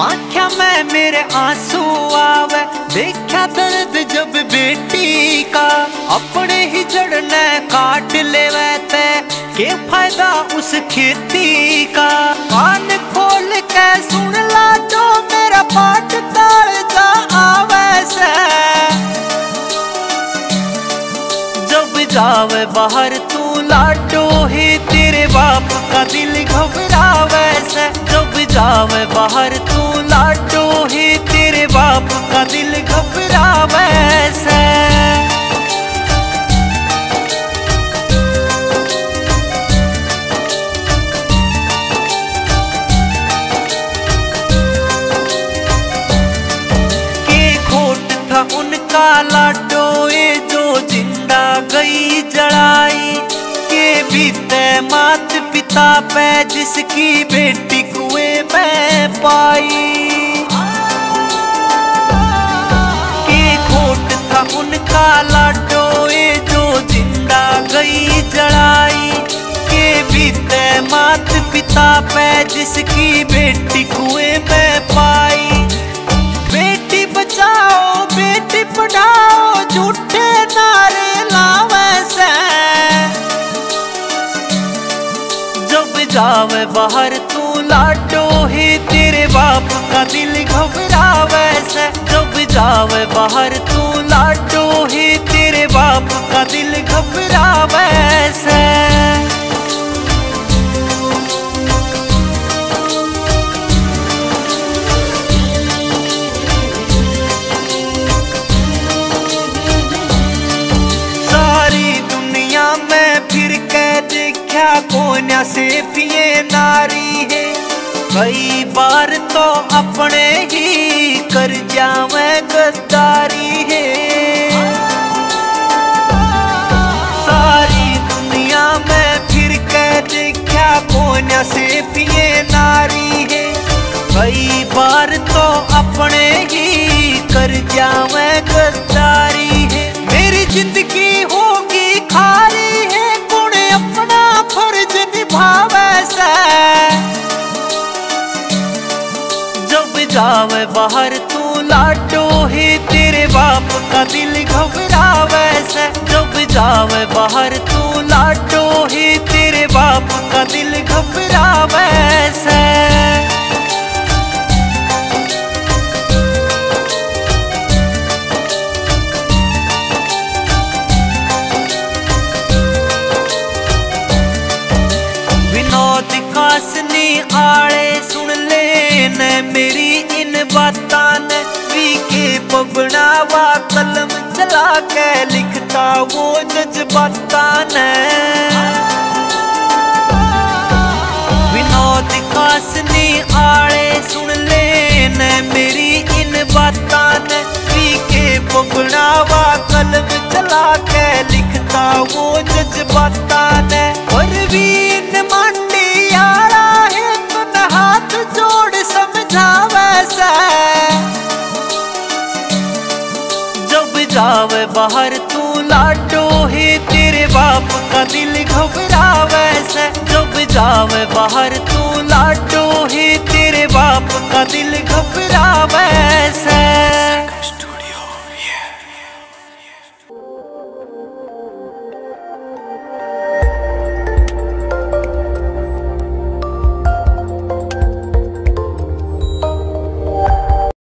आँखों में मेरे आंसू आवे, देखा दर्द जब बेटी का। अपने ही जड़ने काट लेवे ते, के फायदा उस खेती का। कान खोल के सुन ला जो मेरा पाठ ताल जा आवे से। जब जावे बाहर तू लाडो ही, तेरे बाप का दिल घबरावे से। जब जावे बाहर तू लाडो ही, तेरे बाप का दिल घबरावे से। के खोट था उनका लाडो ये, जो जिंदा गई जड़ाई। के बीते मात पिता पे, जिसकी बेटी कुएं में पाई। के खोट था उनका लाडो ये, जो जिंदा गई जड़ाई। के बीते मात पिता पे, जिसकी बेटी कुएं में पाई। बेटी बचाओ बेटी पढ़ाओ, झूठे नारे लावे से। जब जावे बाहर तू लाडो ही, तेरे बाप का दिल घबरावे से। जब जावे बाहर तू लाडो ही, तेरे बाप का दिल घबरावे से। मैं फिर के देखा कोन्या से पिए नारी है। कई बार तो अपने ही कर जावे गद्दारी है। सारी दुनिया में फिर के देखा कोन्या से पिए नारी है। कई बार तो अपने ही कर जावे गद्दारी है। मेरी जिंदगी होगी खाली है, कौन अपना फर्ज निभावे से। जब जावे बाहर तू लाडो ही, तेरे बाप का दिल घबरावे से। जब जावे बाहर तू लाडो ही, तेरे बाप का दिल घबरावे से। कासनी आले सुन ले न मेरी इन बातां ने। वी के पबनावा कलम चला के लिखता वो जज्बातां ने। विनोद कासनी आले सुन ले न मेरी इन बातां ने। वी के पबनावा कलम चला के लिखता वो जज्बातां ने। और भी इन मंडी यारा है, तुन हाथ जोड़ समझावे से। जब जावे बाहर तू लाडो ही, तेरे बाप का दिल घबरावे से। जब जावे बाहर तू लाडो ही, तेरे बाप का दिल घबरावे से।